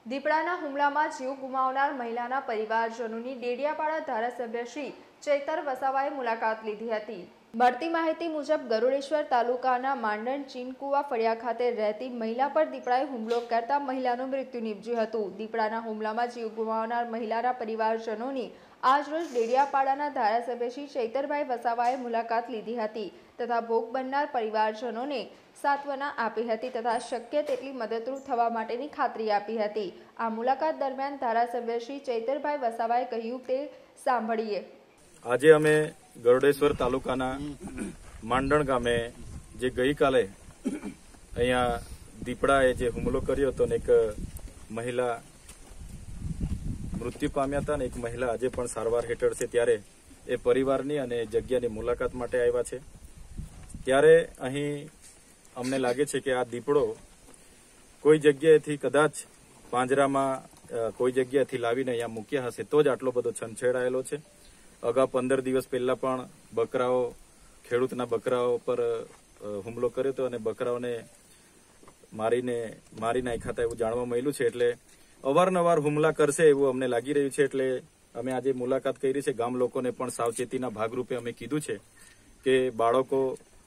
દીપડાના હુમલામાં જીવ ગુમાવનાર મહિલાના પરિવારજનોની ડેડિયાપાડા ધારાસભ્ય શ્રી ચૈતર વસાવાએ મુલાકાત લીધી હતી। મળતી માહિતી મુજબ ગરુડેશ્વર તાલુકાના માંડણ ચીનકુવા ફળિયા ખાતે રહેતી મહિલા પર દીપડાએ હુમલો કરતા મહિલાનું મૃત્યુ નીપજ્યું હતું। દીપડાના હુમલામાં જીવ ગુમાવનાર મહિલાના પરિવારજનોની આજરોજ ડેડિયાપાડાના ધારાસભ્ય શ્રી ચૈતરભાઈ વસાવાએ મુલાકાત લીધી હતી તથા ભોગ બનનાર પરિવારજનોને સાંત્વના આપી હતી તથા શક્ય તેટલી મદદરૂપ થવા માટેની ખાતરી આપી હતી। આ મુલાકાત દરમિયાન ધારાસભ્ય શ્રી ચૈતરભાઈ વસાવાએ કહ્યું તે સાંભળીએ। આજે અમે ગરુડેશ્વર તાલુકાના માંડણ ગામે જે ગઈકાલે અહીંયા દીપડાએ જે હુમલો કર્યો હતો ને એક મહિલા મૃત્યુ પામ્યા હતા ને એક મહિલા આજે પણ સારવાર હેઠળ છે, ત્યારે એ પરિવારની અને જગ્યાની મુલાકાત માટે આવ્યા છે। ત્યારે અહીં અમને લાગે છે કે આ દીપડો કોઈ જગ્યાએથી કદાચ પાંજરામાં કોઈ જગ્યાએથી લાવીને અહીંયા મૂક્યા હશે તો જ આટલો બધો છંછેડાયેલો છે। અગાઉ 15 દિવસ પહેલા પણ બકરાઓ ખેડૂતના બકરાઓ પર હુમલો કર્યો હતો અને બકરાઓને મારી નાખ્યા હતા એવું જાણવા મળ્યું છે। એટલે અવારનવાર હુમલા કરશે એવું અમને લાગી રહ્યું છે। એટલે અમે આજે મુલાકાત કરી છે। ગામ લોકોને પણ સાવચેતીના ભાગરૂપે અમે કીધું છે કે બાળકો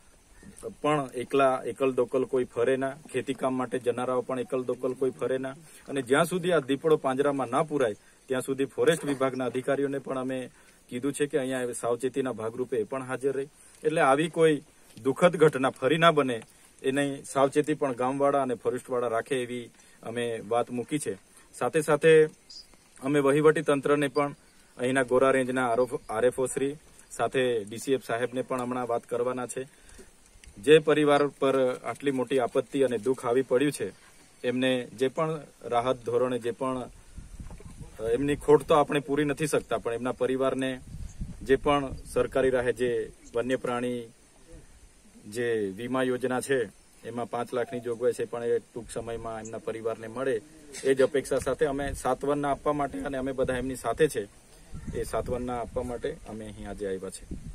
પણ એકલ દોકલ કોઈ ફરે ના, ખેતી કામ માટે જનારાઓ પણ એકલ દોકલ કોઈ ફરે ના, અને જ્યાં સુધી આ દીપડો પાંજરામાં ના પુરાય ત્યાં સુધી ફોરેસ્ટ વિભાગના અધિકારીઓને પણ અમે કીધું છે કે અહીંયા સાવચેતીના ભાગરૂપે પણ હાજર રહી, એટલે આવી કોઈ દુઃખદ ઘટના ફરી ના બને એની સાવચેતી પણ ગામવાળા અને ફોરેસ્ટવાળા રાખે એવી અમે વાત મૂકી છે। સાથે સાથે અમે વહીવટી તંત્રને પણ અહીંના ગોરા રેન્જના આરએફઓ શ્રી સાથે ડીસીએફ સાહેબને પણ હમણાં વાત કરવાના છે। જે પરિવાર પર આટલી મોટી આપત્તિ અને દુઃખ આવી પડ્યું છે એમને જે પણ રાહત ધોરણે જે પણ એમની ખોટ તો આપણે પૂરી નથી શકતા, પણ એમના પરિવારને જે પણ સરકારી રાહે જે વન્ય પ્રાણી જે વીમા યોજના છે એમાં 5 લાખની જોગવાઈ છે પણ એ ટૂંક સમયમાં એમના પરિવારને મળે એ જ અપેક્ષા સાથે અમે સાંત્વના આપવા માટે અને અમે બધા એમની સાથે છે એ સાંત્વના આપવા માટે અમે અહીં આજે આવ્યા છે।